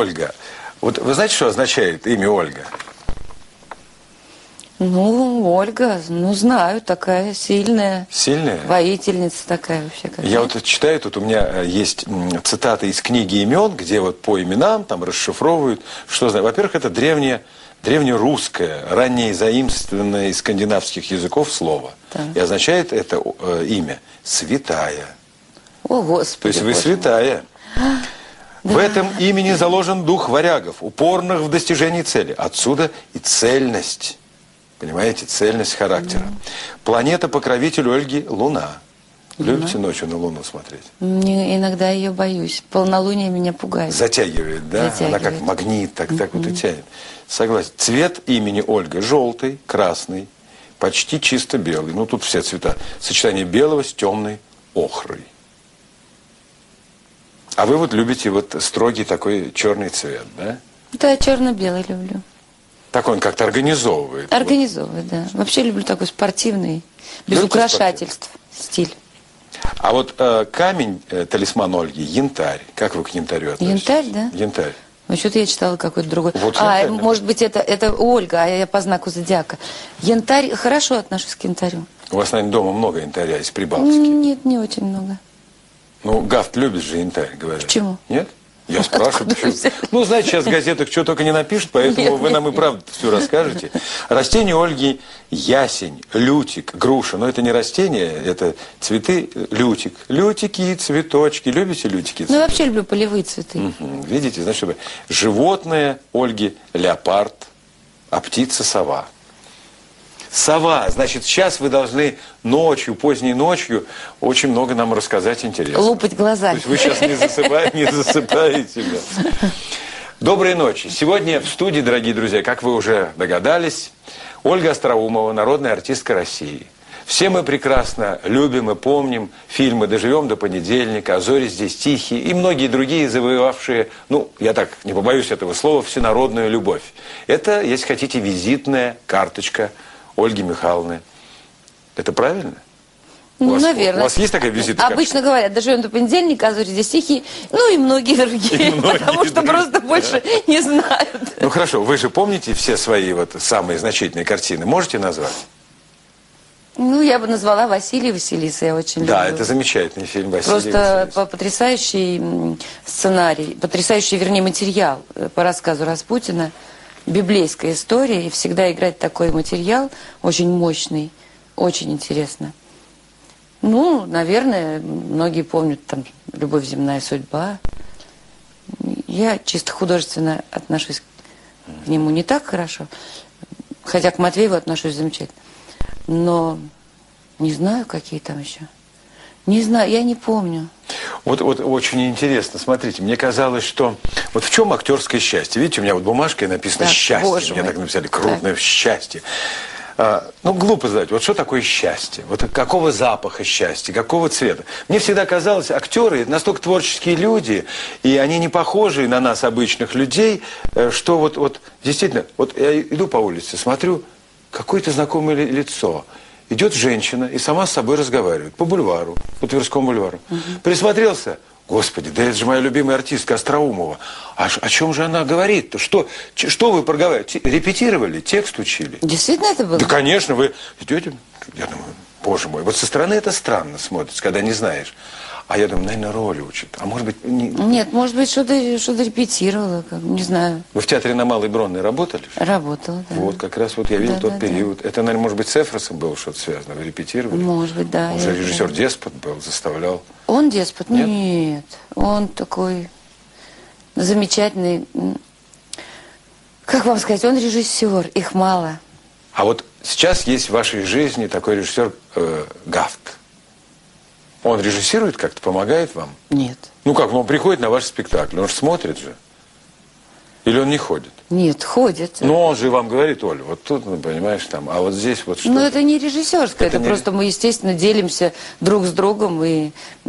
Ольга. Вот вы знаете, что означает имя Ольга? Ну, Ольга, ну, знаю, такая сильная. Сильная? Воительница такая вообще. Какая. Я вот читаю, тут у меня есть цитаты из книги имен, где вот по именам там расшифровывают, что знаю. Во-первых, это древнерусское, ранее заимствованное из скандинавских языков слово. Да. И означает это имя «святая». О, Господи. То есть вы святая. Да. В этом имени заложен дух варягов, упорных в достижении цели. Отсюда и цельность. Понимаете, цельность характера. Планета-покровитель Ольги – Луна. Любите ночью на Луну смотреть? Иногда ее боюсь. Полнолуние меня пугает. Затягивает, да? Затягивает. Она как магнит, так вот и тянет. Согласен. Цвет имени Ольга – желтый, красный, почти чисто белый. Ну, тут все цвета. Сочетание белого с темной охрой. А вы вот любите вот строгий такой черный цвет, да? Да, черно-белый люблю. Так он как-то организовывает. Организовывает, да. Вообще люблю такой спортивный, без любите украшательств стиль. А вот камень, талисман Ольги, янтарь. Как вы к янтарю относитесь? Янтарь, да? Янтарь. Ну, что-то я читала какой-то другой. Вот янтарь, может быть, это Ольга, а я по знаку зодиака. Янтарь, хорошо отношусь к янтарю. У вас, наверное, дома много янтаря из Прибалтики? Нет, не очень много. Ну, Гафт любит же янтарь, говорят. Почему? Нет? Я спрашиваю, почему? Ну, знаете, сейчас в газетах что только не напишут, поэтому вы нам и правду все расскажете. Растение Ольги – ясень, лютик, груша. Но это не растение, это цветы лютик. Лютики, цветочки. Любите лютики? Ну, я вообще люблю полевые цветы. Угу. Видите, значит, животное Ольги – леопард, а птица – сова. Сова. Значит, сейчас вы должны ночью, поздней ночью очень много нам рассказать интересного. Лупать глазами. То есть вы сейчас не засыпаете. Да. Доброй ночи. Сегодня в студии, дорогие друзья, как вы уже догадались, Ольга Остроумова, народная артистка России. Все мы прекрасно любим и помним фильмы «Доживем до понедельника», «А зори здесь тихие» и многие другие, завоевавшие, ну, я так не побоюсь этого слова, всенародную любовь. Это, если хотите, визитная карточка Ольги Михайловны. Это правильно? Ну, наверное. У вас есть такая визитка? Обычно говорят, доживем до понедельника, а зори здесь тихие, ну и многие другие, потому что просто больше не знают. Ну хорошо, вы же помните все свои вот самые значительные картины? Можете назвать? Ну, я бы назвала «Василий и Василиса», я очень люблю. Да, это замечательный фильм «Василий и Просто Василиса». Потрясающий сценарий, потрясающий, вернее, материал по рассказу Распутина. Библейская история, и всегда играть такой материал очень мощный, очень интересно. Ну, наверное, многие помнят там «Любовь, земная судьба». Я чисто художественно отношусь к нему не так хорошо, хотя к Матвееву отношусь замечательно. Но не знаю, какие там еще. Не знаю, я не помню. Вот очень интересно, смотрите, мне казалось, что вот в чем актерское счастье? Видите, у меня вот бумажкой написано так, «счастье», мне так написали, крупное счастье. Ну, глупо задать, вот что такое счастье? Вот какого запаха счастья, какого цвета? Мне всегда казалось, актеры настолько творческие люди, и они не похожи на нас, обычных людей, что вот действительно, вот я иду по улице, смотрю, какое-то знакомое лицо. Идет женщина и сама с собой разговаривает по бульвару, по Тверскому бульвару. Присмотрелся, господи, да это же моя любимая артистка Остроумова. О чем же она говорит-то? Что вы проговариваете? Репетировали, текст учили? Действительно это было? Да, конечно, вы идете, я думаю, боже мой, вот со стороны это странно смотрится, когда не знаешь. А я думаю, наверное, роли учат. А может быть... Нет, может быть, что-то репетировала, не знаю. Вы в театре на Малой Бронной работали? Работала, да. Вот, как раз вот я видел тот период. Да. Это, наверное, может быть, с Эфросом было что-то связано? Вы репетировали? Может быть, да. Он же режиссер Деспот был, заставлял. Он Деспот? Нет. Он такой замечательный... Как вам сказать, он режиссер, их мало. А вот сейчас есть в вашей жизни такой режиссер Гафт. Он режиссирует как-то, помогает вам? Нет. Ну как, он приходит на ваш спектакль, он же смотрит же. Или он не ходит? Нет, ходит. Но он же вам говорит, Оля, вот тут, ну, понимаешь, там, а вот здесь вот что. Ну, это не режиссерское, это просто мы, естественно, делимся друг с другом и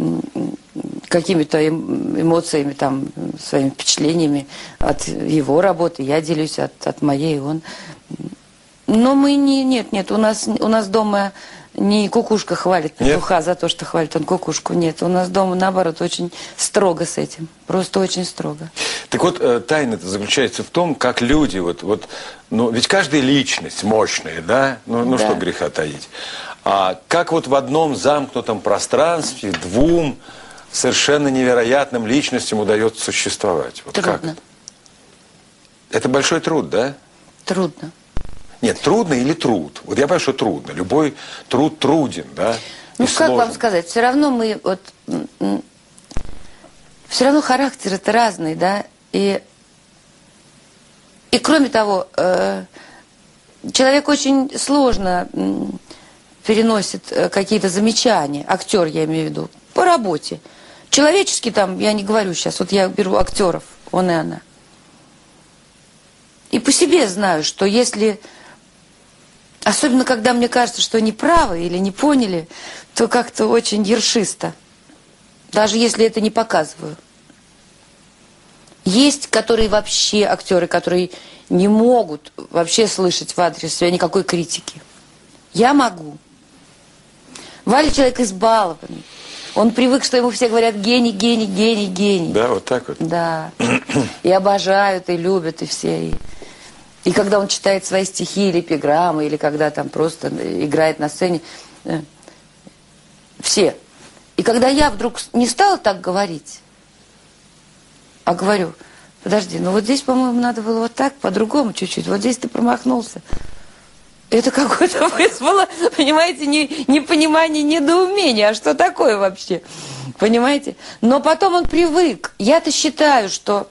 какими-то эмоциями, там, своими впечатлениями от его работы. Я делюсь от моей, он. Но мы не... Нет, у нас дома не кукушка хвалит петуха за то, что хвалит он кукушку. Нет, у нас дома, наоборот, очень строго с этим. Просто очень строго. Так вот, тайна-то заключается в том, как люди, ну, ведь каждая личность мощная, да? Ну Да. что греха таить. А как вот в одном замкнутом пространстве двум совершенно невероятным личностям удается существовать? Вот Трудно. как? Это большой труд, да? Трудно. Нет, трудно или труд? Вот я понимаю, что трудно. Любой труд труден, да? Ну, И как вам сложен. сказать, все равно мы вот... Все равно характер это разный, да? И кроме того, человек очень сложно переносит какие-то замечания, актер, я имею в виду, по работе. Человечески там, я не говорю сейчас, вот я беру актеров, он и она. И по себе знаю, что если... Особенно, когда мне кажется, что они правы или не поняли, то как-то очень ершисто. Даже если это не показываю. Есть, которые вообще, актеры, которые не могут вообще слышать в адрес себя никакой критики. Я могу. Валя человек избалованный. Он привык, что ему все говорят гений, гений, гений, гений. Да, вот так вот. Да. И обожают, и любят, и все. И когда он читает свои стихи или эпиграммы, или когда там просто играет на сцене, все. И когда я вдруг не стала так говорить, а говорю, подожди, ну вот здесь, по-моему, надо было вот так, по-другому чуть-чуть, вот здесь ты промахнулся. Это какое-то вызвало, понимаете, непонимание, недоумение. А что такое вообще? Понимаете? Но потом он привык. Я-то считаю, что...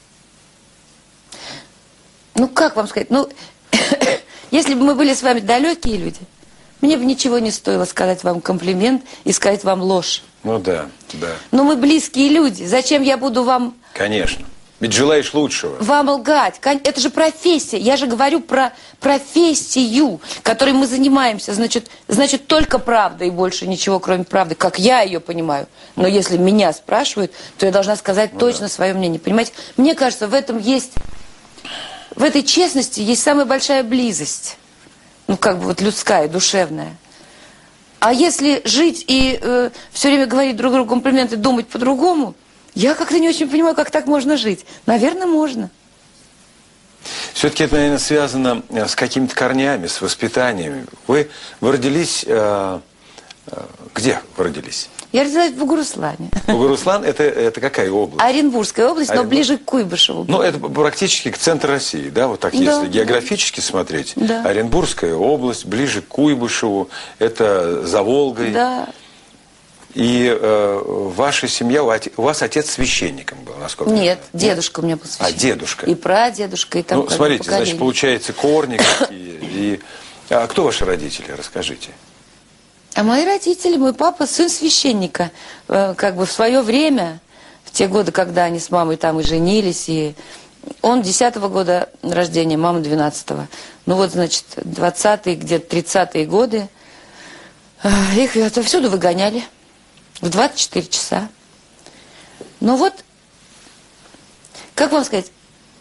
Ну, как вам сказать? Ну, если бы мы были с вами далекие люди, мне бы ничего не стоило сказать вам комплимент и сказать вам ложь. Ну да, да. Но мы близкие люди. Зачем я буду вам... Конечно. Ведь желаешь лучшего. Вам лгать. Это же профессия. Я же говорю про профессию, которой мы занимаемся. Значит, только правда и больше ничего, кроме правды, как я ее понимаю. Но если меня спрашивают, то я должна сказать точно свое мнение. Понимаете? Мне кажется, в этом есть... В этой честности есть самая большая близость. Ну, как бы вот людская, душевная. А если жить и все время говорить друг другу комплименты, думать по-другому, я как-то не очень понимаю, как так можно жить. Наверное, можно. Все-таки это, наверное, связано с какими-то корнями, с воспитанием. Вы родились... Где вы родились? Я родилась в Бугуруслане. Бугуруслан это какая область? Оренбургская область, но ближе к Куйбышеву. Ну, это практически к центру России, да? Вот так, Да, если да. географически смотреть. Да. Оренбургская область, ближе к Куйбышеву, это за Волгой. Да. И ваша семья, у вас отец священником был, насколько я Нет, знаю? дедушка у меня был священник. А, дедушка. И прадедушка, и там... Ну, смотрите, значит, получается корни какие. А кто ваши родители, расскажите? А мои родители, мой папа, сын священника, как бы в свое время, в те годы, когда они с мамой там и женились, и он 10-го года рождения, мама 12-го. Ну вот, значит, 20-е, где-то 30-е годы, их отовсюду выгоняли в 24 часа. Ну вот, как вам сказать,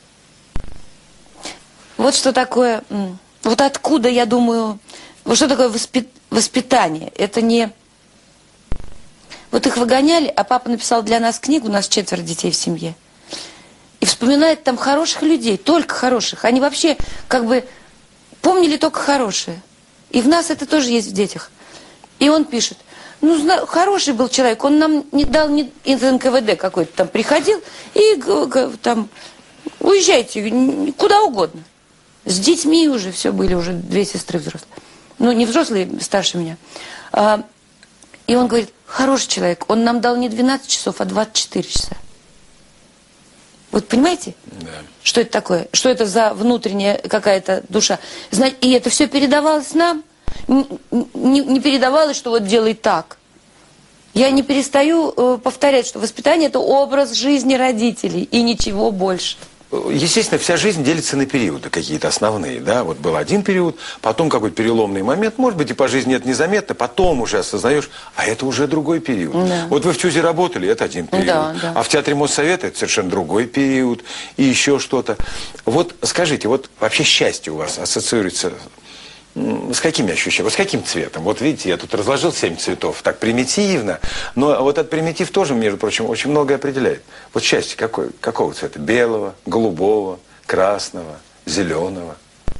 вот что такое, вот откуда, я думаю, вот что такое воспитание. Это не... Вот их выгоняли, а папа написал для нас книгу, у нас 4 детей в семье. И вспоминает там хороших людей, только хороших. Они вообще как бы помнили только хорошие. И в нас это тоже есть в детях. И он пишет, ну, хороший был человек, он нам не дал, из НКВД какой-то там приходил, и там, уезжайте куда угодно. С детьми уже все были, уже 2 сестры взрослые. Ну, не взрослые, старше меня. И он говорит, хороший человек, он нам дал не 12 часов, а 24 часа. Вот понимаете, Да. что это такое? Что это за внутренняя какая-то душа? И это все передавалось нам. Не передавалось, что вот делай так. Я не перестаю повторять, что воспитание – это образ жизни родителей и ничего больше. Естественно, вся жизнь делится на периоды какие-то основные, да, вот был один период, потом какой-то переломный момент, может быть, и по жизни это незаметно, потом уже осознаешь, а это уже другой период. Да. Вот вы в ЧУЗе работали, это один период, Да. а в Театре Моссовета это совершенно другой период, и еще что-то. Вот скажите, вот вообще счастье у вас ассоциируется с какими ощущениями, вот с каким цветом? Вот видите, я тут разложил 7 цветов, так примитивно, но вот этот примитив тоже, между прочим, очень многое определяет. Вот счастье какого цвета? Белого, голубого, красного, зеленого?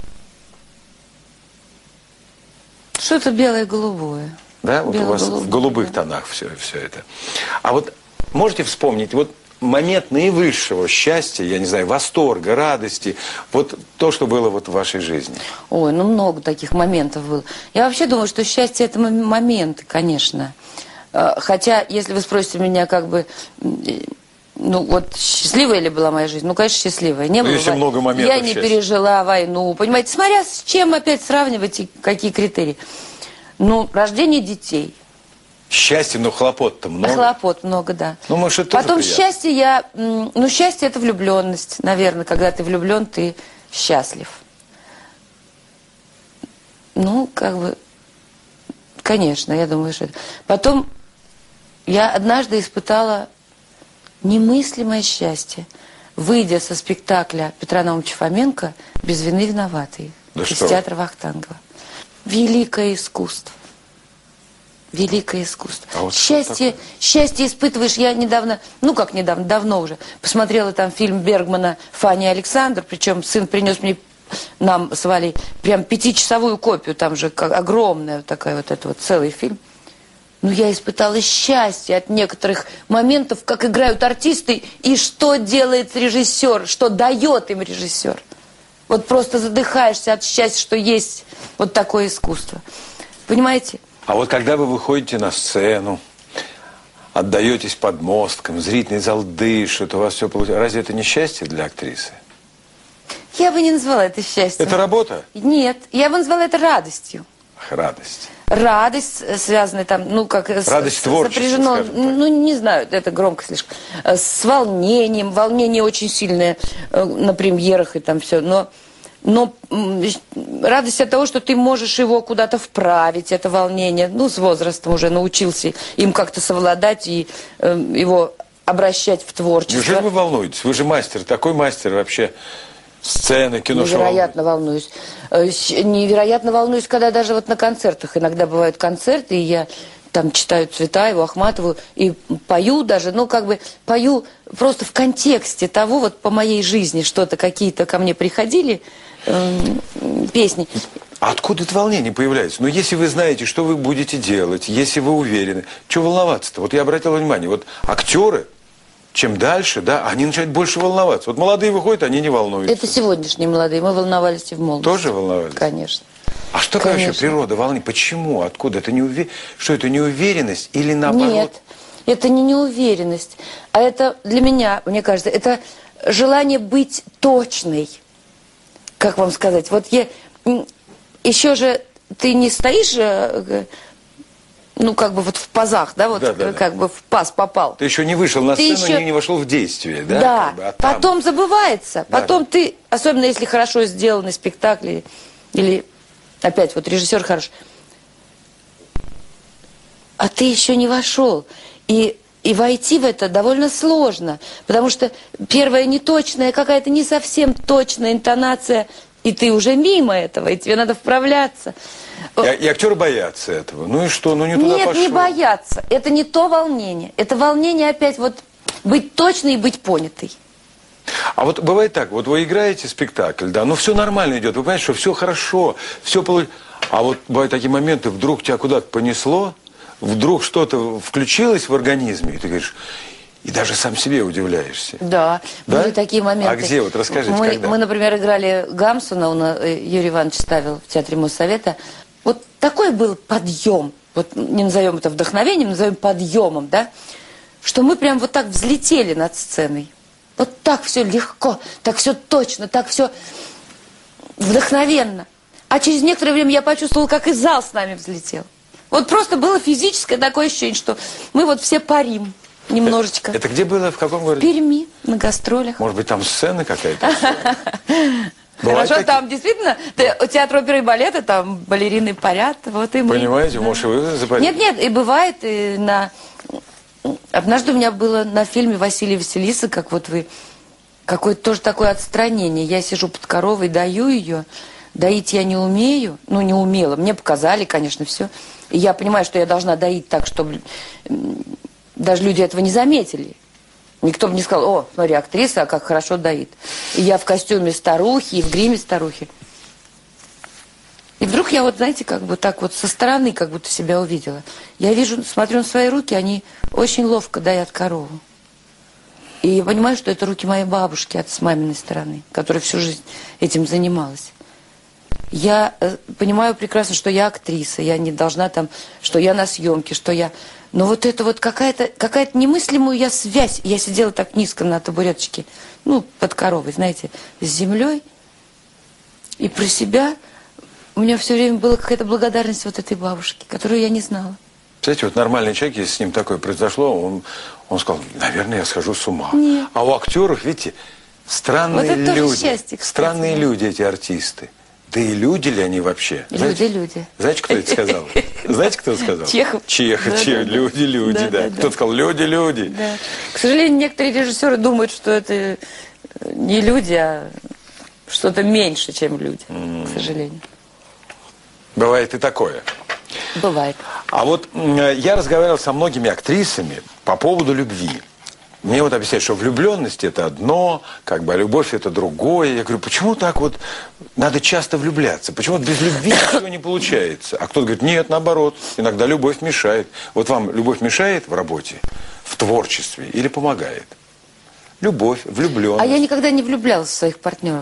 Что-то белое и голубое. Да, вот у вас в голубых тонах все это. А вот можете вспомнить, вот момент наивысшего счастья, я не знаю, восторга, радости, вот то, что было вот в вашей жизни? Ой, ну много таких моментов было. Я вообще думаю, что счастье – это моменты, конечно. Хотя, если вы спросите меня, как бы, ну вот счастливая ли была моя жизнь? Ну, конечно, счастливая. Не было если много моментов я не счастья. пережила войну. Понимаете, смотря с чем опять сравнивать и какие критерии. Ну, рождение детей. Счастье, но хлопот-то много. Хлопот много, да. Ну, может, это Потом тоже счастье ну, счастье – это влюбленность. Наверное, когда ты влюблен, ты счастлив. Ну, как бы, конечно, я думаю, что это. Потом я однажды испытала немыслимое счастье, выйдя со спектакля Петра Наумовича Фоменко «Без вины виноватые» из театра Вахтангова. Великое искусство. Великое искусство. А вот счастье испытываешь. Я недавно, ну как недавно, давно уже, посмотрела там фильм Бергмана «Фанни и Александр», причем сын принес мне, нам с Валей, прям 5-часовую копию, там же огромная такая вот это вот целый фильм. Ну, я испытала счастье от некоторых моментов, как играют артисты, и что делает режиссер, что дает им режиссер. Вот просто задыхаешься от счастья, что есть вот такое искусство. Понимаете? А вот когда вы выходите на сцену, отдаетесь подмосткам, зрительный зал дышит, у вас все получается. Разве это не счастье для актрисы? Я бы не назвала это счастьем. Это работа? Нет, я бы назвала это радостью. Ах, радость. Радость, связанная там, ну, как... Радость творчества, сопряжено, скажем так. ну, не знаю, это громко слишком. С волнением. Волнение очень сильное на премьерах и там все. Но радость от того, что ты можешь его куда-то вправить, это волнение. Ну, с возрастом уже научился им как-то совладать и его обращать в творчество. Неужели вы волнуетесь? Вы же мастер, такой мастер вообще сцены, кино. Невероятно волнуюсь. Невероятно волнуюсь, когда даже вот на концертах. Иногда бывают концерты, и я там читаю Цветаеву, Ахматову, и пою даже, ну, как бы пою просто в контексте того, вот по моей жизни что-то, какие-то ко мне приходили песни. А откуда это волнение появляется? Ну, если вы знаете, что вы будете делать, если вы уверены, что волноваться-то? Вот я обратил внимание, вот актеры, чем дальше, да, они начинают больше волноваться. Вот молодые выходят, они не волнуются. Это сегодняшние молодые, мы волновались и в молодости. Тоже волновались? Конечно. А что вообще природа волнения? Почему? Откуда? Это Что это, неуверенность или наоборот? Нет, это не неуверенность, а это для меня, мне кажется, это желание быть точной. Как вам сказать? Вот еще же ты не стоишь, ну, как бы вот в пазах, да, вот как бы в паз попал. Ты еще не вышел на сцену, не вошел в действие, да? Да, как бы, а потом забывается. Потом ты, особенно если хорошо сделанный спектакль, или опять вот режиссер хорош, а ты еще не вошел. И войти в это довольно сложно, потому что первая неточная, какая-то не совсем точная интонация, и ты уже мимо этого, и тебе надо вправляться. И актеры боятся этого. Ну и что? Ну не туда пошел. Нет, не боятся. Это не то волнение. Это волнение опять вот быть точной и быть понятой. А вот бывает так, вот вы играете спектакль, да, но все нормально идет, вы понимаете, что все хорошо, все получилось. А вот бывают такие моменты, вдруг тебя куда-то понесло, вдруг что-то включилось в организме, и ты говоришь, и даже сам себе удивляешься. Да, были такие моменты. А где? Вот расскажите, когда? Мы, например, играли Гамсуна, Юрий Иванович ставил в Театре Моссовета. Вот такой был подъем, вот не назовем это вдохновением, назовем подъемом, да, что мы прям вот так взлетели над сценой. Вот так все легко, так все точно, так все вдохновенно. А через некоторое время я почувствовала, как и зал с нами взлетел. Вот просто было физическое такое ощущение, что мы вот все парим немножечко. Это где было, в каком городе? В Перми, на гастролях. Может быть, там сцена какая-то? Хорошо, там действительно театр оперы и балета, там балерины парят, вот и мы. Понимаете, может, и вы запарите? Нет, и бывает, и на... Однажды у меня было на фильме «Василий и Василиса», как вот вы, какое-то тоже такое отстранение. Я сижу под коровой, даю ее, доить я не умею, ну, не умела. Мне показали, конечно, все. И я понимаю, что я должна доить так, чтобы даже люди этого не заметили. Никто бы не сказал: о, смотри, актриса, как хорошо доит. И я в костюме старухи, и в гриме старухи. И вдруг я вот, знаете, как бы так вот со стороны как будто себя увидела. Я вижу, смотрю на свои руки, они очень ловко доят корову. И я понимаю, что это руки моей бабушки с маминой стороны, которая всю жизнь этим занималась. Я понимаю прекрасно, что я актриса, я не должна там, что я на съемке, что я... Но вот это вот какая-то немыслимую я связь. Я сидела так низко на табуреточке, ну, под коровой, знаете, с землей. И про себя у меня все время была какая-то благодарность вот этой бабушке, которую я не знала. Знаете, вот нормальный человек, если с ним такое произошло, он сказал: наверное, я схожу с ума. Нет. А у актеров, видите, странные Вот это тоже люди. счастье, кстати, Странные да. люди, эти артисты. Да и люди ли они вообще? Люди. Знаете, кто это сказал? Знаете, кто сказал? Чехов. Чехов. Да. Люди, да. Кто сказал: люди. Да. К сожалению, некоторые режиссеры думают, что это не люди, а что-то меньше, чем люди, к сожалению. Бывает и такое. Бывает. А вот я разговаривал со многими актрисами по поводу любви. Мне вот объясняют, что влюбленность это одно, как бы, а любовь это другое. Я говорю: почему так вот надо часто влюбляться? Почему без любви ничего не получается? А кто-то говорит: нет, наоборот, иногда любовь мешает. Вот вам любовь мешает в работе, в творчестве или помогает? Любовь, влюбленность. А я никогда не влюблялась в своих партнеров.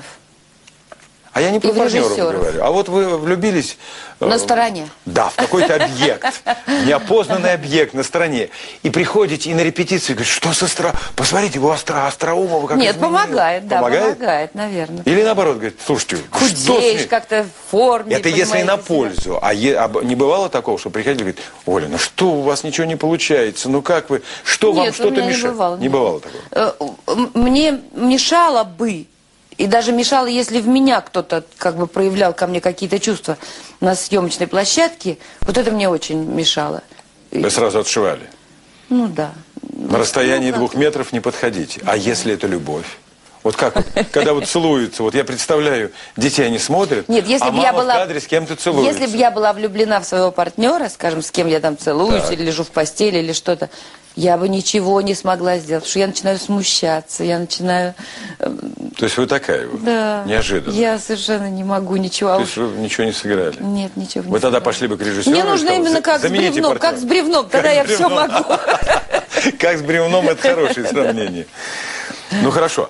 А я не про И в партнеров режиссеров. говорю. А вот вы влюбились... На стороне. Да, в какой-то объект. Неопознанный объект на стороне. И приходите и на репетицию и говорите: что с посмотрите, вы Остроумова как Нет, изменилась». помогает, да, помогает, наверное. Или наоборот, говорит: слушайте, что с Худеешь ней? как-то в форме. Это если на понимаете, пользу. А не бывало такого, что приходили и говорит: Оля, ну что у вас ничего не получается? Ну как вы? Что вам Нет, у что-то меня мешает? не бывало. Не бывало такого? Мне мешало бы, и даже мешало, если в меня кто-то как бы проявлял ко мне какие-то чувства на съемочной площадке, вот это мне очень мешало. Вы сразу отшивали? Ну да. На расстоянии 2 метров не подходите. А если это любовь? Вот как вот, когда вот целуются, вот я представляю, детей они смотрят, Нет, если а бы мама я была, в кадре с кем-то целуется. Если бы я была влюблена в своего партнера, скажем, с кем я там целуюсь, Так. или лежу в постели, или что-то, я бы ничего не смогла сделать, потому что я начинаю смущаться, я начинаю... То есть вы такая вот? Да. Неожиданно? Я совершенно не могу ничего. То есть вы ничего не сыграли? Нет, ничего не Вы тогда сыграла. пошли бы к режиссеру? Мне и нужно сказали: именно как с замените бревном, партнера. как с бревном, тогда я все могу. Как с бревном — это хорошее сравнение. Ну хорошо.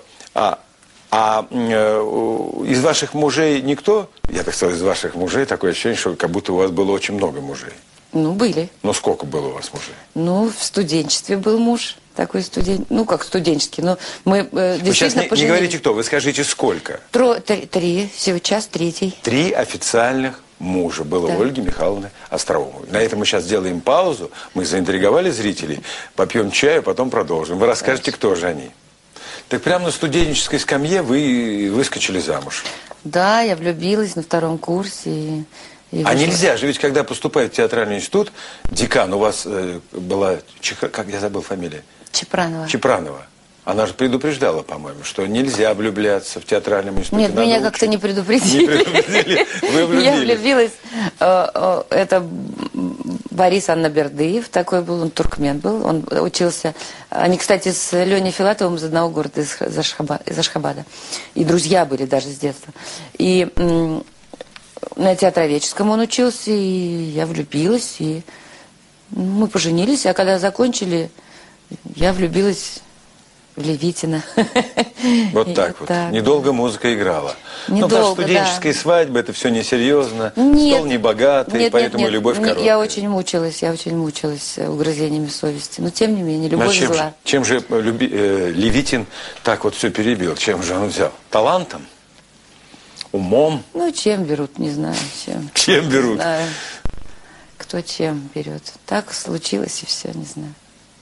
Из ваших мужей никто? Я так сказал, из ваших мужей такое ощущение, что как будто у вас было очень много мужей. Ну, были. Ну сколько было у вас мужей? Ну, в студенчестве был муж. Такой студент, ну как студенческий, но мы Вы сейчас действительно не поженились. говорите кто, вы скажите сколько? Три, сейчас третий. 3 официальных мужа было Да. у Ольги Михайловны Остроумовой. На этом мы сейчас сделаем паузу, мы заинтриговали зрителей, попьем чаю, потом продолжим. Вы расскажете, кто же они. Так прямо на студенческой скамье вы выскочили замуж. Да, я влюбилась на 2-м курсе. И А вышла. нельзя же, ведь когда поступает в театральный институт, декан у вас была, как я забыл фамилия? Чепранова. Чепранова. Она же предупреждала, по-моему, что нельзя влюбляться в театральном институте. Нет, надо меня учиться. как-то не предупредили. Не предупредили. Вы влюбились. Я влюбилась. Это Борис Аннабердыев, такой был, он туркмен был. Он учился. Они, кстати, с Леней Филатовым из одного города, из Ашхабада. И друзья были даже с детства. И на театроведческом он учился, и я влюбилась, и мы поженились. А когда закончили, я влюбилась в Левитина. Вот так вот. Недолго музыка играла. Ну, потому что студенческая свадьба, это все несерьезно. Стол небогатый, поэтому любовь короткая. Я очень мучилась угрызениями совести. Но тем не менее, любовь зла. Чем же Левитин так вот все перебил? Чем же он взял? Талантом? Умом? Ну, чем берут, не знаю. Чем берут? Не знаю. Кто чем берет. Так случилось, и все, не знаю.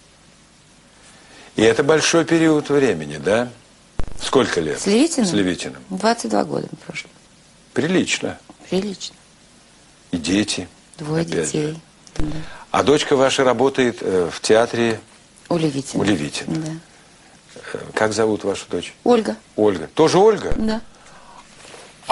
И это большой период времени, да? Сколько лет? С Левитиным? С Левитиным. 22 года в прошлом. Прилично. Прилично. И дети. 2 детей. Да. А дочка ваша работает в театре? У Левитина. У Левитина. Да. Как зовут вашу дочь? Ольга. Ольга. Тоже Ольга? Да.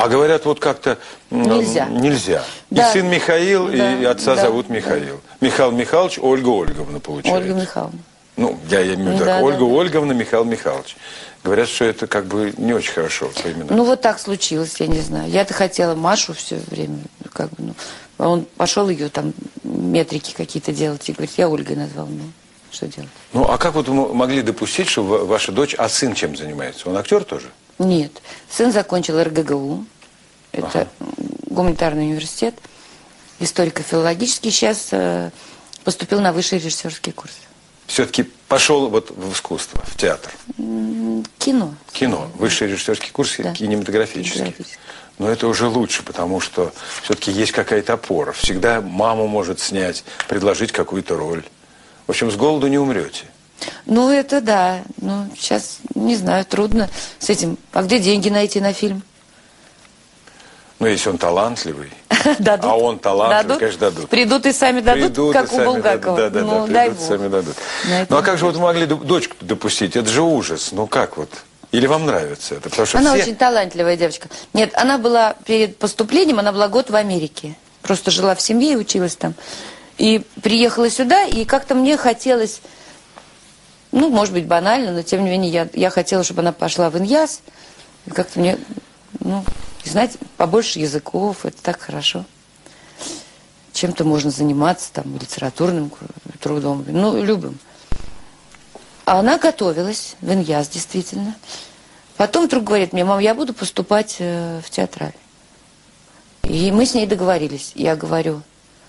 А говорят, вот как-то Нельзя. нельзя. Да. И сын Михаил, Да. и отца Да. зовут Михаил. Михаил Михайлович, Ольга Ольговна получается. Ольга Михайловна. Ну, я имею в виду Да, так. да, Ольга да. Ольговна, Михаил Михайлович. Говорят, что это как бы не очень хорошо по именам. Ну, вот так случилось, я не знаю. Я-то хотела Машу все время, как бы, ну, а он пошел ее там метрики какие-то делать и говорит, я Ольгой назвал, ну, что делать? Ну, а как вот вы могли допустить, что ваша дочь, а сын чем занимается? Он актер тоже? Нет. Сын закончил РГГУ, это гуманитарный университет, историко-филологический, сейчас поступил на высший режиссерский курс. Все-таки пошел вот в искусство, в театр. Кино. Кино, высший режиссерский курс Да. кинематографический. Кинематографический. Но это уже лучше, потому что все-таки есть какая-то опора. Всегда маму может снять, предложить какую-то роль. В общем, с голоду не умрете. Ну, это да. Ну, сейчас, не знаю, трудно с этим. А где деньги найти на фильм? Ну, если он талантливый, Дадут. а он талантливый, конечно, дадут. Придут и сами дадут, Придут как и у сами Булгакова. дадут. Да, Ну, да, дай придут и бог. сами дадут. На это Ну, а не как же вот вы могли дочку допустить? Это же ужас. Ну, как вот? Или вам нравится это? Потому что Она все... очень талантливая девочка. Нет, она была перед поступлением, она была год в Америке. Просто жила в семье и училась там. И приехала сюда, и как-то мне хотелось, ну, может быть, банально, но тем не менее, я хотела, чтобы она пошла в Иньяс. И как-то мне, ну, знаете, побольше языков, это так хорошо. Чем-то можно заниматься, там, литературным трудом, ну, любым. А она готовилась в Иньяс, действительно. Потом вдруг говорит мне, мам, я буду поступать в театраль. И мы с ней договорились. Я говорю,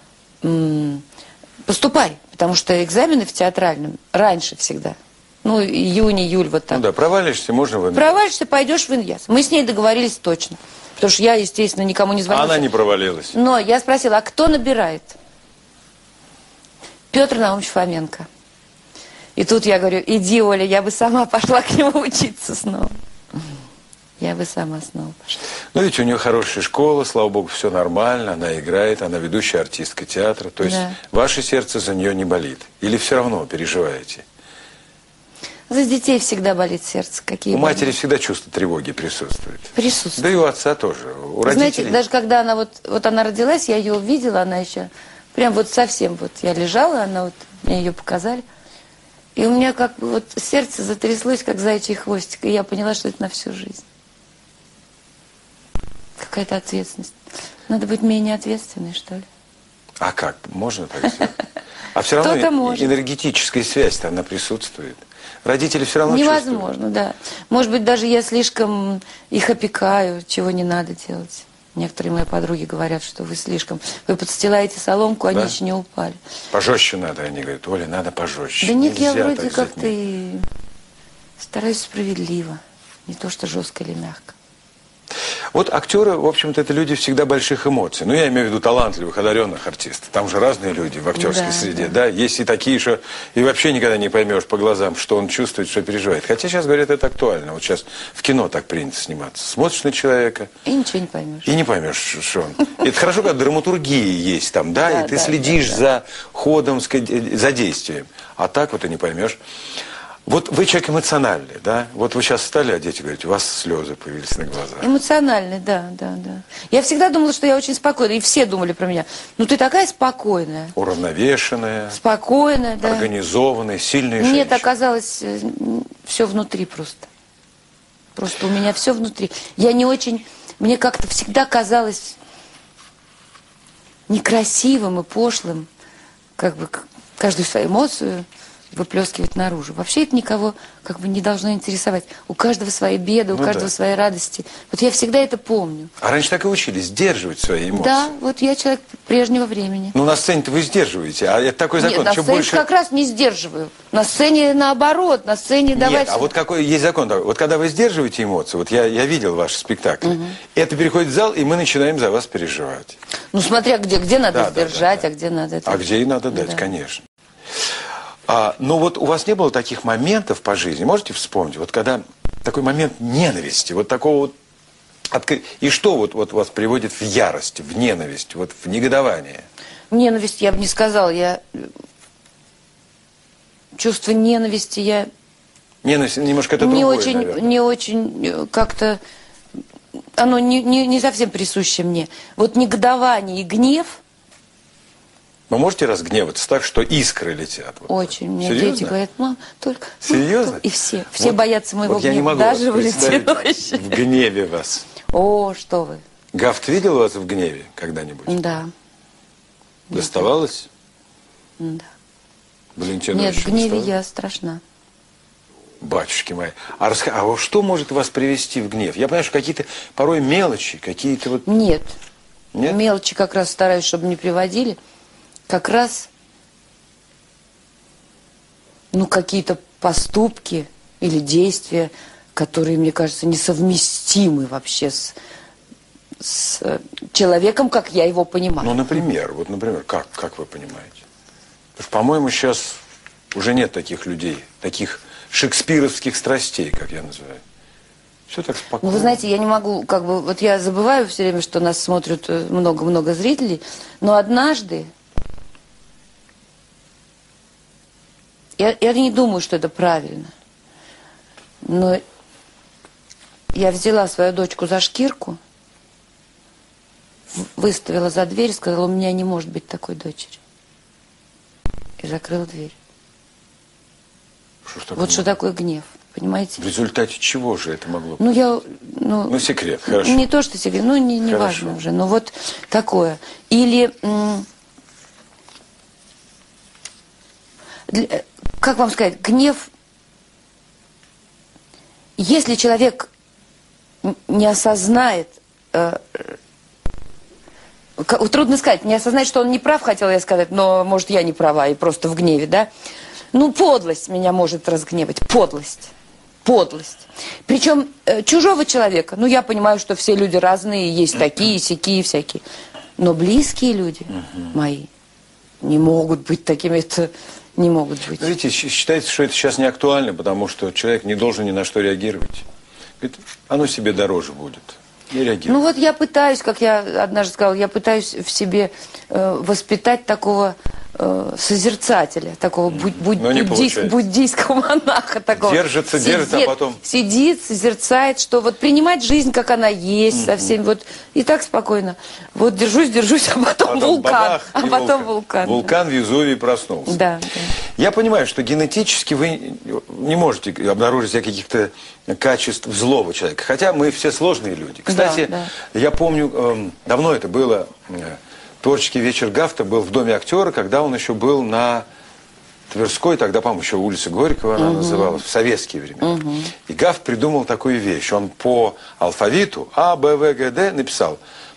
поступай, потому что экзамены в театральном раньше всегда. Ну, июнь, июль, вот так. Ну да, провалишься, можно в Иньяс. Провалишься, пойдешь в Иньяс. Мы с ней договорились точно. Потому что я, естественно, никому не звонила. А она не провалилась. Но я спросила, а кто набирает? Петр Наумович Фоменко. И тут я говорю, иди, Оля, я бы сама пошла к нему учиться снова. Я бы сама снова пошла. Ну, ведь у нее хорошая школа, слава богу, все нормально, она играет, она ведущая артистка театра. То есть Да. ваше сердце за нее не болит? Или все равно переживаете? За детей всегда болит сердце. Какие У боли. матери всегда чувство тревоги присутствует. Присутствует. Да и у отца тоже. У Знаете, родителей. даже когда она вот она родилась, я ее увидела, она еще прям вот совсем вот я лежала, она вот, мне ее показали. И у меня как бы вот сердце затряслось, как заячий хвостик, и я поняла, что это на всю жизнь. Какая-то ответственность. Надо быть менее ответственной, что ли. А как? Можно так сделать? А все Кто-то равно может. энергетическая связь-то, она присутствует. Родители все равно Невозможно, да. Может быть, даже я слишком их опекаю, чего не надо делать. Некоторые мои подруги говорят, что вы слишком... Вы подстилаете соломку, они Да? еще не упали. чувствуют. Пожестче надо, они говорят. Оля, надо пожестче. Да нет, я Нельзя вроде так с как-то детьми. и стараюсь справедливо. Не то, что жестко или мягко. Вот актеры, в общем-то, это люди всегда больших эмоций. Ну, я имею в виду талантливых, одаренных артистов. Там же разные люди в актерской Да, среде, да. да. Есть и такие, что и вообще никогда не поймешь по глазам, что он чувствует, что переживает. Хотя сейчас, говорят, это актуально. Вот сейчас в кино так принято сниматься. Смотришь на человека И ничего не поймешь. и не поймешь, что он. Это хорошо, когда драматургия есть там, да, Да, и ты да, следишь да, да. за ходом, за действием. А так вот и не поймешь. Вот вы человек эмоциональный, да? Вот вы сейчас встали, а дети говорят, у вас слезы появились на глазах. Эмоциональный, да, да, да. Я всегда думала, что я очень спокойная. И все думали про меня. Ну, ты такая спокойная. Уравновешенная, Спокойная, да. организованная, сильная женщина. Нет, оказалось, все внутри просто. Просто у меня все внутри. Я не очень... Мне как-то всегда казалось некрасивым и пошлым, как бы каждую свою эмоцию выплескивать наружу. Вообще это никого как бы не должно интересовать. У каждого свои беды, у Ну каждого да. свои радости. Вот я всегда это помню. А раньше так и учились, сдерживать свои эмоции. Да, вот я человек прежнего времени. Ну, на сцене-то вы сдерживаете, а это такой закон. Нет, на Чем сцене больше... как раз не сдерживаю. На сцене наоборот, на сцене давайте... Нет, а вот какой есть закон такой. Вот когда вы сдерживаете эмоции, вот я видел ваш спектакль, это переходит в зал, и мы начинаем за вас переживать. Ну, смотря где надо Да, да, сдержать, да. а где надо... это- А где и надо дать, Да. конечно. Ну вот у вас не было таких моментов по жизни, можете вспомнить, вот когда такой момент ненависти, вот такого вот, и что вот вас приводит в ярость, в ненависть, вот в негодование? Ненависть, я бы не сказала, чувство ненависти, я Ненависть немножко это не другое, очень, наверное. не очень как-то оно не совсем присуще мне. Вот негодование и гнев... Вы можете разгневаться так, что искры летят? Вот. Очень. Мне Серьезно? дети говорят, мам, только... Серьезно? И все. Все Вот, боятся моего вот я не гнева. могу Даже вас представить вылетающие. в гневе вас. О, что вы. Гафт видел вас в гневе когда-нибудь? Да. Доставалось? Да. Валентина Нет, в Ильича гневе доставалось? я страшна. Батюшки мои. А вот что может вас привести в гнев? Я понимаю, что какие-то порой мелочи, какие-то вот... Нет. Нет? Мелочи как раз стараюсь, чтобы не приводили. Как раз, ну, какие-то поступки или действия, которые, мне кажется, несовместимы вообще с человеком, как я его понимаю. Ну, например, как вы понимаете? Потому что, по-моему, сейчас уже нет таких людей, таких шекспировских страстей, как я называю. Все так спокойно. Ну, вы знаете, я не могу, как бы, вот я забываю все время, что нас смотрят много-много зрителей, но однажды, я не думаю, что это правильно, но я взяла свою дочку за шкирку, выставила за дверь, сказала, у меня не может быть такой дочери. И закрыла дверь. Вот что такое гнев, понимаете? В результате чего же это могло быть? Ну, секрет, хорошо. Не то, что секрет, не важно уже, но вот такое. Или, как вам сказать, гнев, если человек не осознает, трудно сказать, не осознает, что он не прав, хотела я сказать, но, может, я не права и просто в гневе, да? Ну, подлость меня может разгневать, подлость. Причем чужого человека, ну, я понимаю, что все люди разные, есть такие, сякие, всякие. Но близкие люди мои не могут быть такими, это не могут быть. Видите, считается, что это сейчас не актуально, потому что человек не должен ни на что реагировать. Говорит, оно себе дороже будет. Не реагирует. Ну вот я пытаюсь, как я однажды сказала, я пытаюсь в себе воспитать такого созерцателя, такого буддийского монаха. Такого. Держится, а потом... Сидит, созерцает, что вот принимать жизнь, как она есть, со всеми, вот, и так спокойно. Вот держусь, а потом вулкан. Бабах, вулкан. Вулкан Везувий проснулся. Да. Я понимаю, что генетически вы не можете обнаружить каких-то качеств злого человека. Хотя мы все сложные люди. Кстати, я помню, давно это было... Творческий вечер Гафта был в Доме актера, когда он еще был на Тверской, тогда, по-моему, еще улица Горького она называлась, в советские времена. И Гафт придумал такую вещь. Он по алфавиту А, Б, В, Г, Д написал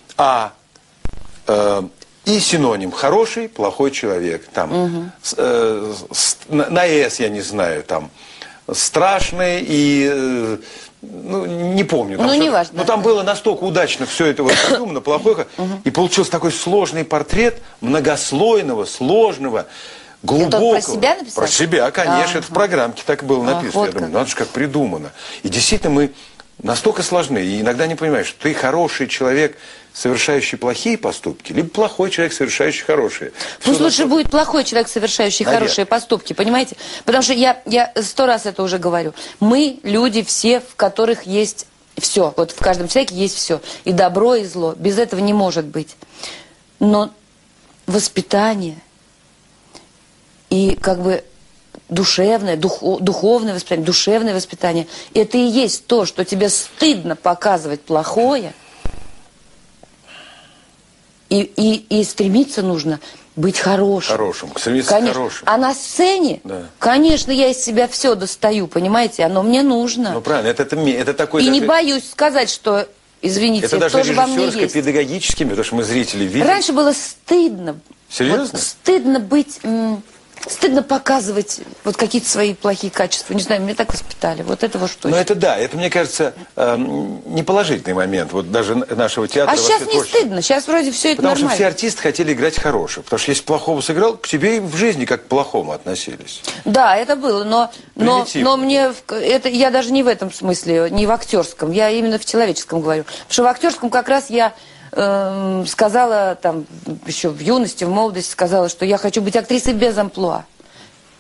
и синоним хороший, плохой человек. Там, на С я не знаю, там страшный и... Ну, не помню. Ну, не важно. Но там было настолько удачно все это вот придумано, плохое. И получился такой сложный портрет многослойного, сложного, глубокого. Это про себя написал? Про себя, конечно. Это в программке так было написано. Вот я думаю, надо же, как придумано. И действительно мы настолько сложны. И иногда не понимаешь, что ты хороший человек, совершающий плохие поступки, либо плохой человек, совершающий хорошие. Пусть лучше будет плохой человек, совершающий хорошие поступки, понимаете? Потому что я 100 раз это уже говорю. Мы люди все, в которых есть все. Вот в каждом человеке есть все. И добро, и зло. Без этого не может быть. Но воспитание и как бы душевное, духовное воспитание, душевное воспитание, это и есть то, что тебе стыдно показывать плохое. И стремиться нужно быть хорошим. Стремиться к хорошему. А на сцене, конечно, я из себя все достаю, понимаете, оно мне нужно. Ну, правильно, это такой... И не боюсь сказать, что, извините, это даже тоже во мне есть. Режиссерско-педагогическими, потому что мы зрители видим. Раньше было стыдно. Серьезно? Вот, стыдно быть... Стыдно показывать вот какие-то свои плохие качества. Не знаю, меня так воспитали. Вот это вот что. Ну это да, это, мне кажется, неположительный момент. Вот даже нашего театра. А сейчас не стыдно, сейчас вроде все это нормально. Потому что все артисты хотели играть хороших. Потому что если плохого сыграл, к тебе и в жизни как к плохому относились. Да, это было, но мне, это, я даже не в этом смысле, не в актерском, я именно в человеческом говорю. Потому что в актерском как раз я... сказала, там, еще в юности, в молодости, сказала, что я хочу быть актрисой без амплуа.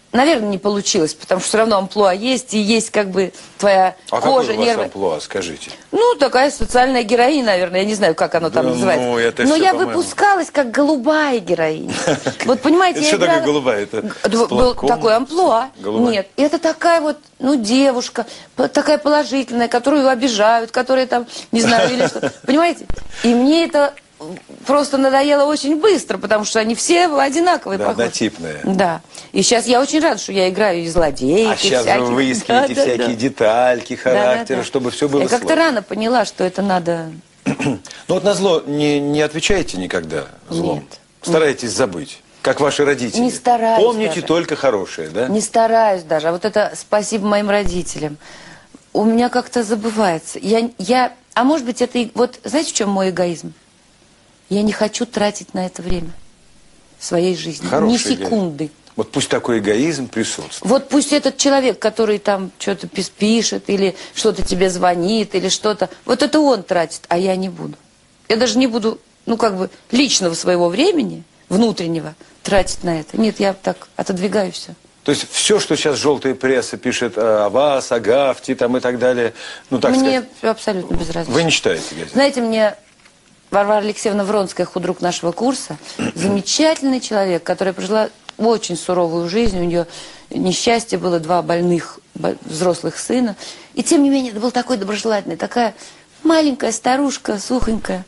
наверное, не получилось, потому что все равно амплуа есть, и есть как бы твоя кожа, какой у вас нервы. амплуа, скажите? Ну, такая социальная героиня, наверное, я не знаю, как оно там Да, называется. ну, это Но всё, я по-моему. выпускалась как голубая героиня. Вот понимаете, Это я что такое играла... голубая? Это с Был платком? такой амплуа. Голубая? Нет, это такая вот, ну, девушка, такая положительная, которую обижают, которая там, не знаю, или что. Понимаете? И мне это просто надоело очень быстро, потому что они все одинаковые, Да, похожи. однотипные. Да. И сейчас я очень рада, что я играю и злодеек, А и сейчас всяких. вы выискиваете Да, да, всякие да. детальки характера, Да. чтобы все было Я как-то сложно. рано поняла, что это надо... Ну вот на зло не отвечаете никогда злом? Нет. Стараетесь забыть, как ваши родители? Не стараюсь Помните даже. только хорошее, да? Не стараюсь даже. А вот это спасибо моим родителям. У меня как-то забывается. А может быть, это... Вот знаете, в чем мой эгоизм? Я не хочу тратить на это время в своей жизни. Хороший Ни секунды. эгоизм. Вот пусть такой эгоизм присутствует. Вот пусть этот человек, который там что-то пишет, или что-то тебе звонит, или что-то, вот это он тратит, а я не буду. Я даже не буду, ну как бы, личного своего времени, внутреннего, тратить на это. Нет, я так отодвигаю все. То есть все, что сейчас желтая пресса пишет о вас, о Гафте там и так далее, ну так Мне сказать, абсолютно безразлично. вы не читаете газеты? Знаете, мне Варвара Алексеевна Вронская, худрук нашего курса, замечательный человек, которая прожила очень суровую жизнь. У нее несчастье было, 2 больных взрослых сына. И тем не менее, это был такой доброжелательный, такая маленькая старушка, сухонькая.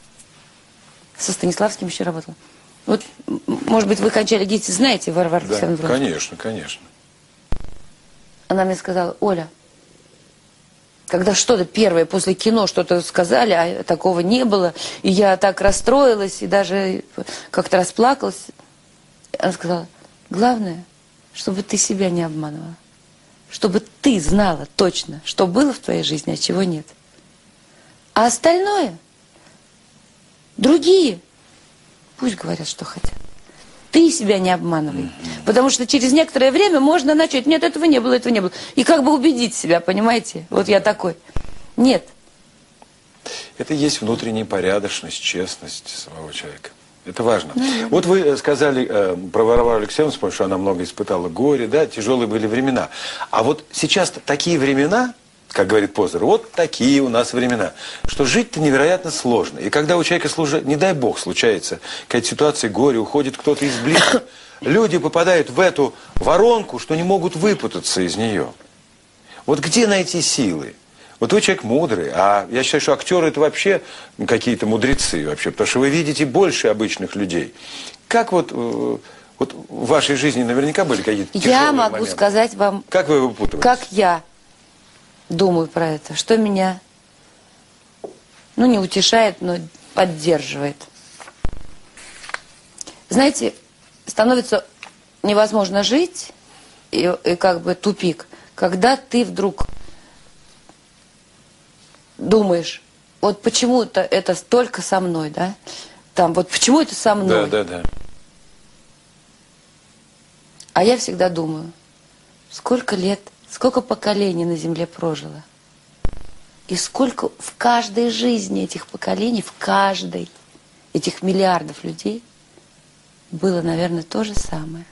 Со Станиславским еще работала. Вот, может быть, вы кончали ГИТИС, знаете Варвару Да, Алексеевну Вронскую? конечно, конечно. Она мне сказала: Оля, когда что-то первое после кино что-то сказали, а такого не было, и я так расстроилась, и даже как-то расплакалась, она сказала: главное, чтобы ты себя не обманывала, чтобы ты знала точно, что было в твоей жизни, а чего нет. А остальное, другие, пусть говорят, что хотят. Ты себя не обманывай. Потому что через некоторое время можно начать: нет, этого не было, этого не было. И как бы убедить себя, понимаете? Вот я такой. Нет. Это и есть внутренняя порядочность, честность самого человека. Это важно. Вот вы сказали про Варвару Алексеевну, что она много испытала горе, да, тяжелые были времена. А вот сейчас такие времена, как говорит Познер, вот такие у нас времена, что жить-то невероятно сложно. И когда у человека, не дай бог, случается какая-то ситуация, горе, уходит кто-то из близких, люди попадают в эту воронку, что не могут выпутаться из нее. Вот где найти силы? Вот вы человек мудрый, а я считаю, что актеры это вообще какие-то мудрецы вообще, потому что вы видите больше обычных людей. Как вот в вашей жизни наверняка были какие-то тяжелые Я могу моменты? сказать вам, Как вы выпутываетесь? как я думаю про это, что меня, ну, не утешает, но поддерживает. Знаете, становится невозможно жить, и как бы тупик, когда ты вдруг думаешь: вот почему-то это столько со мной, да? Там, вот почему это со мной? Да. А я всегда думаю: сколько лет, сколько поколений на земле прожило. И сколько в каждой жизни этих поколений, в каждой этих миллиардов людей было, наверное, то же самое.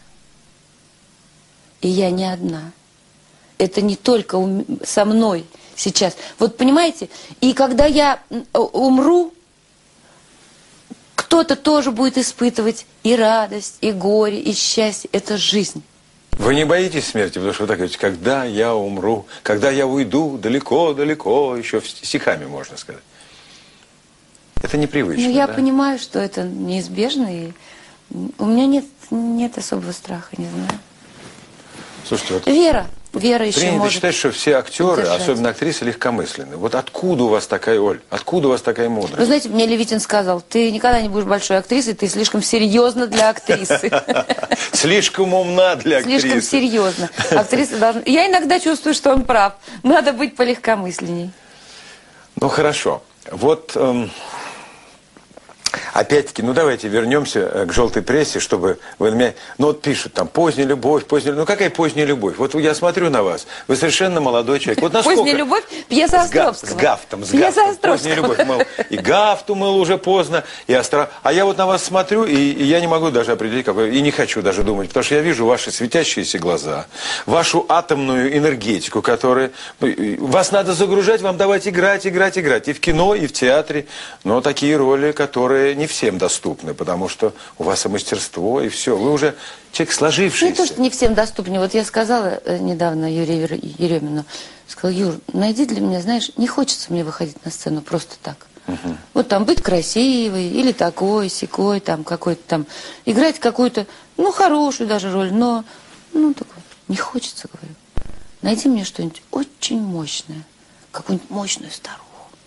И я не одна. Это не только со мной сейчас. Вот понимаете, и когда я умру, кто-то тоже будет испытывать и радость, и горе, и счастье. Это жизнь. Вы не боитесь смерти, потому что вы так говорите: когда я умру, когда я уйду далеко-далеко, еще стихами можно сказать. Это непривычно, Ну, я да? понимаю, что это неизбежно, и у меня нет особого страха, не знаю. Слушайте, вот Вера еще принято может считать, что все актеры, держать. особенно актрисы, легкомысленны. Вот откуда у вас такая, Оль, откуда у вас такая Вы мудрость? знаете, мне Левитин сказал: ты никогда не будешь большой актрисой, ты слишком серьезна для актрисы. Слишком умна для актрисы. Слишком серьезно. Актриса должна... Я иногда чувствую, что он прав. Надо быть полегкомысленней. Ну, хорошо. Вот, Опять-таки, ну давайте вернемся к желтой прессе, чтобы вы меня... Ну вот пишут там поздняя любовь, поздняя... Ну какая поздняя любовь? Вот я смотрю на вас, вы совершенно молодой человек. Вот насколько... Поздняя любовь, пьеса Островского. С Гафтом, Пьеса Островского. Поздняя любовь, мол, и Гафту, мол, уже поздно, и А я вот на вас смотрю, и я не могу даже определить, какой... И не хочу даже думать, потому что я вижу ваши светящиеся глаза, вашу атомную энергетику, которая... Вас надо загружать, вам давать играть. И в кино, и в театре. Но такие роли, которые не всем доступны, потому что у вас и мастерство, и все. Вы уже человек сложившийся. Не то, что не всем доступны. Вот я сказала недавно Юрию Еремину, сказала: Юр, найди для меня, знаешь, не хочется мне выходить на сцену просто так. Вот там быть красивой, или такой, сякой, там какой-то там, играть какую-то, ну, хорошую даже роль, но, ну, такой, не хочется, говорю. Найди мне что-нибудь очень мощное, какую-нибудь мощную старуху.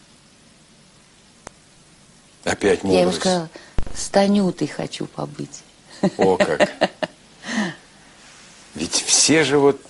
Опять мудрость. Я ему сказала: с Танютой хочу побыть. О, как. Ведь все же вот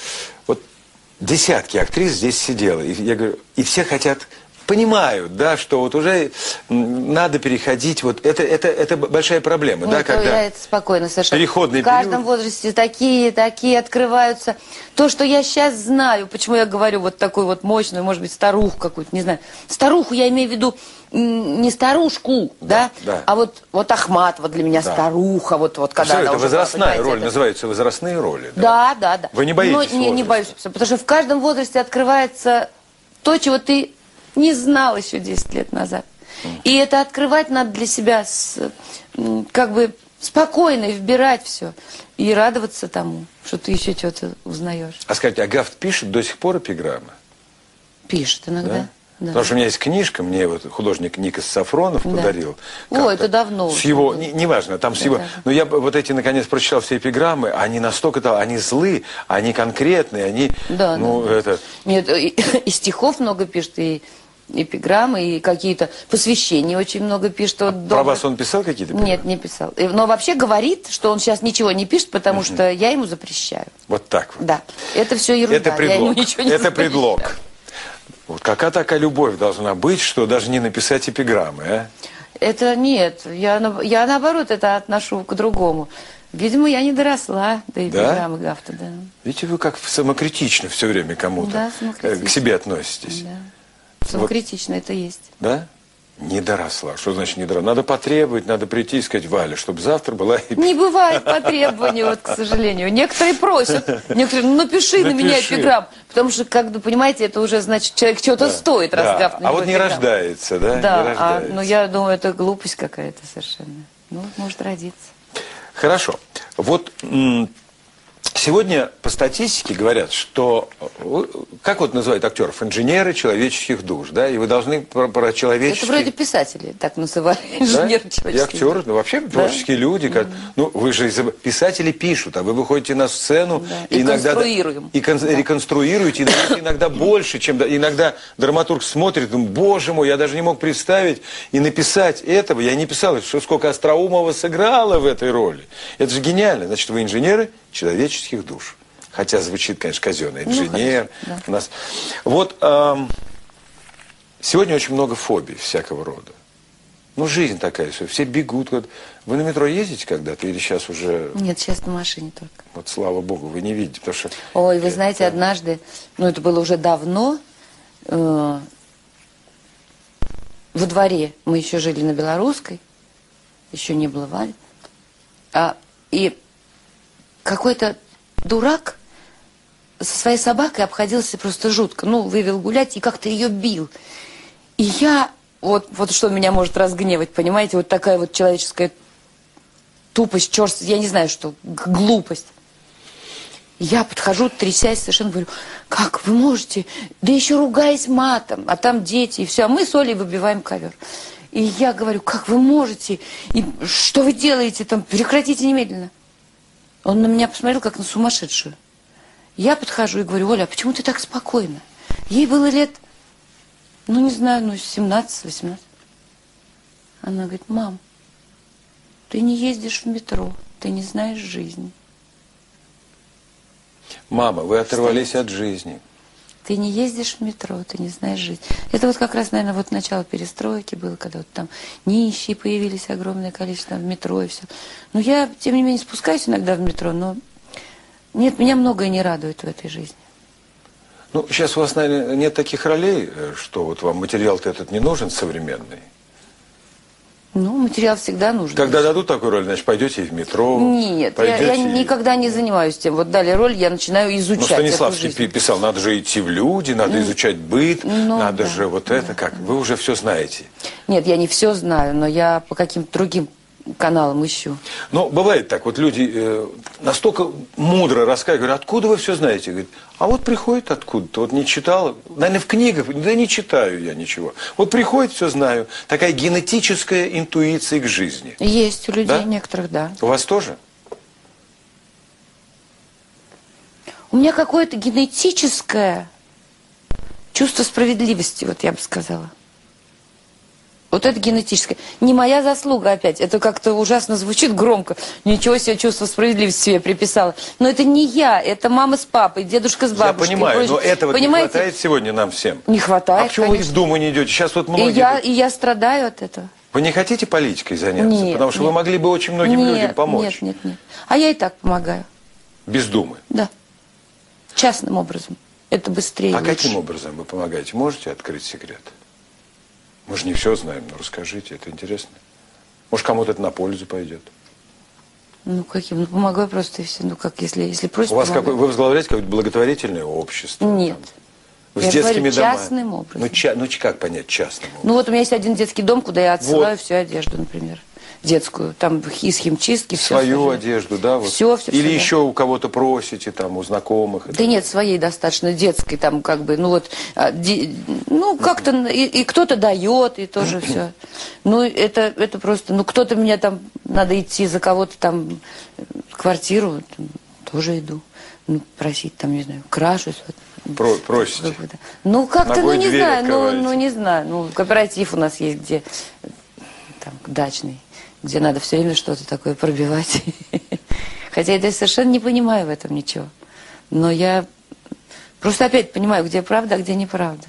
десятки актрис здесь сидело. И я говорю, и все хотят, понимают, да, что вот уже надо переходить, вот это большая проблема, Ну, да, когда я это спокойно совершенно. переходный В каждом период. возрасте такие открываются. То, что я сейчас знаю, почему я говорю вот такую вот мощную, может быть, старуху какую-то, не знаю. Старуху я имею в виду не старушку, да, да. а вот Ахматова для меня старуха, вот когда Все, она это уже, возрастная понимаете, роль, это... называются возрастные роли. Да. Вы не боитесь Но не боюсь, потому что в каждом возрасте открывается то, чего ты не знал еще 10 лет назад. И это открывать надо для себя как бы спокойно и вбирать все. И радоваться тому, что ты еще что-то узнаешь. А скажите, а Гафт пишет до сих пор эпиграммы? Пишет иногда. Да? Да. Потому что у меня есть книжка, мне вот художник Никос Сафронов подарил. О, это давно. С его, неважно, там с его... Но я вот эти, наконец, прочитал все эпиграммы, они настолько, они злы, они конкретные, они... Да, ну, да. это... Нет, и стихов много пишет, и эпиграммы, и какие-то посвящения очень много пишет. Вот Про вас он писал какие-то эпиграммы? Нет, не писал. Но вообще говорит, что он сейчас ничего не пишет, потому что я ему запрещаю. Вот так вот. Да, это все ерунда. Это предлог. Я ему ничего не Это запрещаю. предлог. Вот какая такая любовь должна быть, что даже не написать эпиграммы, а? Это нет, я наоборот это отношу к другому. Видимо, я не доросла до эпиграммы Гафта, да. Видите, вы как самокритично все время кому-то Да, самокритично. к себе относитесь. Да. Самокритично это есть. Да? Не доросла. Что значит не доросла? Надо потребовать, надо прийти и сказать: Валя, чтобы завтра была... Не бывает по требованию, вот, к сожалению. Некоторые просят, некоторые: ну, напиши на меня эпиграмм. Потому что, как бы, понимаете, это уже, значит, человек чего-то стоит, раз Гафт на него А вот не эпиграмм. рождается, да? Да, Не рождается. ну, я думаю, это глупость какая-то совершенно. Ну, может родиться. Хорошо. Вот сегодня по статистике говорят, что, как вот называют актеров, инженеры человеческих душ, да, и вы должны про человеческие... Это вроде писатели так называли, инженеры Да? человеческих. И актеры, ну, вообще творческие люди. Ну, вы же писатели пишут, а вы выходите на сцену и иногда... конструируем. И реконструируете, и иногда больше, чем... Иногда драматург смотрит, думает: боже мой, я даже не мог представить и написать этого. Я не писал, что сколько Остроумова сыграла в этой роли. Это же гениально. Значит, вы инженеры человеческих душ. Хотя звучит, конечно, казенно. Инженер. Хорошо, да. У нас... Вот сегодня очень много фобий всякого рода. Ну, жизнь такая, все бегут. Вы на метро ездите когда-то или сейчас уже... Нет, сейчас на машине только. Вот слава богу, вы не видите, потому что... Ой, вы знаете, однажды, ну, это было уже давно, во дворе, мы еще жили на Белорусской, еще не было Вали, и какой-то дурак со своей собакой обходился просто жутко. Ну, вывел гулять и как-то ее бил. И я, вот что меня может разгневать, понимаете, вот такая вот человеческая тупость, черт, я не знаю что, глупость. Я подхожу, трясясь, совершенно говорю: как вы можете, да еще ругаясь матом, а там дети, и все, а мы с Олей выбиваем ковер. И я говорю: как вы можете, и что вы делаете там, прекратите немедленно. Он на меня посмотрел, как на сумасшедшую. Я подхожу и говорю: Оля, а почему ты так спокойна? Ей было лет, ну не знаю, 17-18. Она говорит: мам, ты не ездишь в метро, ты не знаешь жизни. Мама, вы оторвались от жизни. Ты не ездишь в метро, ты не знаешь жизнь. Это вот как раз, наверное, вот начало перестройки было, когда вот там нищие появились огромное количество в метро и все. Но я, тем не менее, спускаюсь иногда в метро, но нет, меня многое не радует в этой жизни. Ну, сейчас у вас, наверное, нет таких ролей, что вот вам материал-то этот не нужен современный. Ну, материал всегда нужен. Когда дадут такую роль, значит, пойдете и в метро. Нет, я никогда не занимаюсь тем. Вот дали роль, я начинаю изучать. Ну, Станиславский писал, надо же идти в люди, надо изучать быт, надо же вот это, как. Вы уже все знаете. Нет, я не все знаю, но я по каким-то другим каналам ищу. Но бывает так, вот люди настолько мудро рассказывают, говорят, откуда вы все знаете? Говорят, а вот приходит откуда-то, вот не читала, наверное, в книгах, да не читаю я ничего. Вот приходит, все знаю. Такая генетическая интуиция к жизни. Есть у людей некоторых, да. У вас тоже? У меня какое-то генетическое чувство справедливости, вот я бы сказала. Вот это генетическое. Не моя заслуга опять. Это как-то ужасно звучит громко. Ничего себе, чувство справедливости себе приписала. Но это не я, это мама с папой, дедушка с бабушкой. Я понимаю, но этого не хватает сегодня нам всем. Не хватает, А почему конечно. вы в Думу не идете? Сейчас вот многие... И я страдаю от этого. Вы не хотите политикой заняться? Нет, потому что нет. вы могли бы очень многим людям помочь. Нет. А я и так помогаю. Без Думы? Да. Частным образом. Это быстрее. А лучше. каким образом вы помогаете? Можете открыть секрет? Мы же не все знаем, но расскажите, это интересно. Может, кому-то это на пользу пойдет. Ну, каким? Ну, помогаю просто и все. Ну, как, если просят, У вас помогаю. вы возглавляете какое-то благотворительное общество? Нет. Вы Я с детскими говорю, домами? частным образом. Ну, как понять частным образом? Ну, вот у меня есть один детский дом, куда я отсылаю Вот. всю одежду, например. Детскую. Там из химчистки все. Свою одежду, да? Вот. Все. Или еще у кого-то просите, там, у знакомых? Да нет, своей достаточно, детской, там, как бы, ну, вот, ну, как-то, и кто-то дает, и тоже все. Ну, это просто, ну, кто-то меня там, надо идти за кого-то там, квартиру, там, тоже иду. Ну, просить, там, не знаю, крашусь. Вот, просите? Ну, как-то, ну, не знаю, открываете. ну, не знаю. Ну, кооператив у нас есть, где, там, дачный, где надо все время что-то такое пробивать. Хотя я совершенно не понимаю в этом ничего. Но я просто опять понимаю, где правда, а где неправда.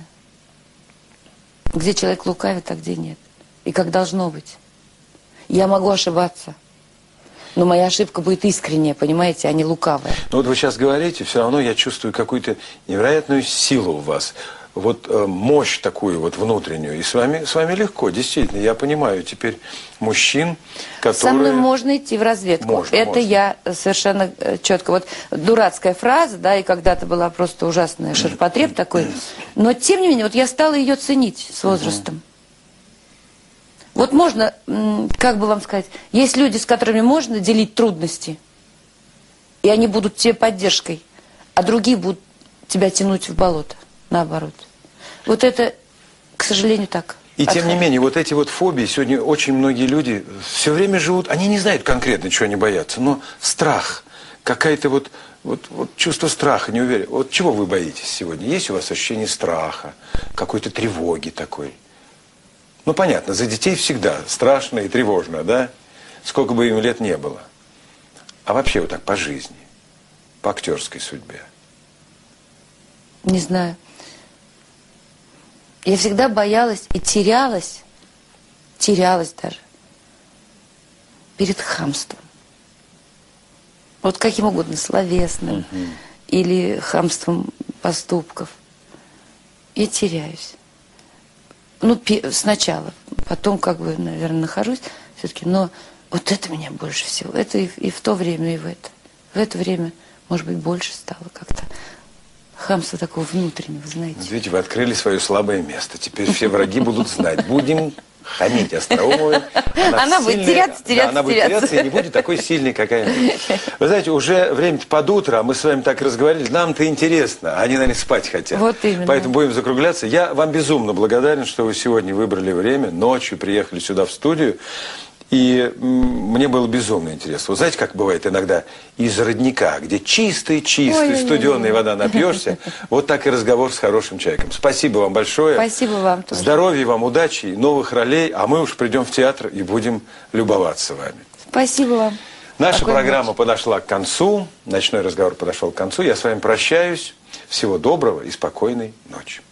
Где человек лукавит, а где нет. И как должно быть. Я могу ошибаться. Но моя ошибка будет искренняя, понимаете, а не лукавая. Ну вот вы сейчас говорите, все равно я чувствую какую-то невероятную силу у вас. Вот мощь такую вот внутреннюю. И с вами легко, действительно. Я понимаю теперь мужчин, которые... Со мной можно идти в разведку. Можно. Я совершенно четко. Вот дурацкая фраза, да, и когда-то была просто ужасная ширпотреб такой. Но тем не менее, вот я стала ее ценить с возрастом. Вот можно, как бы вам сказать, есть люди, с которыми можно делить трудности, и они будут тебе поддержкой, а другие будут тебя тянуть в болото, наоборот. Вот это, к сожалению, так. И тем не менее, вот эти вот фобии, сегодня очень многие люди все время живут, они не знают конкретно, чего они боятся, но страх, какая-то вот чувство страха, неуверенности. Вот чего вы боитесь сегодня? Есть у вас ощущение страха, какой-то тревоги такой? Ну, понятно, за детей всегда страшно и тревожно, да? Сколько бы им лет не было. А вообще вот так по жизни, по актерской судьбе? Не знаю. Я всегда боялась и терялась даже перед хамством. Вот каким угодно, словесным или хамством поступков. Я теряюсь. Ну, сначала, потом, как бы, наверное, нахожусь все-таки, но вот это меня больше всего. Это и в то время, и в это. В это время, может быть, больше стало как-то хамства такого внутреннего, знаете. Видите, вы открыли свое слабое место. Теперь все враги будут знать. Будем хамить Остроумовой. Она будет теряться. Она будет теряться и не будет такой сильной, какая-нибудь. Вы знаете, уже время под утро, а мы с вами так разговарили, нам-то интересно, а они, наверное, спать хотят. Вот именно. Поэтому будем закругляться. Я вам безумно благодарен, что вы сегодня выбрали время, ночью приехали сюда в студию. И мне было безумно интересно. Вы знаете, как бывает иногда из родника, где чистая, студеная вода напьешься, вот так и разговор с хорошим человеком. Спасибо вам большое. Спасибо вам тоже. Здоровья вам, удачи, новых ролей, а мы уж придем в театр и будем любоваться вами. Спасибо вам. Наша программа подошла к концу, ночной разговор подошел к концу. Я с вами прощаюсь. Всего доброго и спокойной ночи.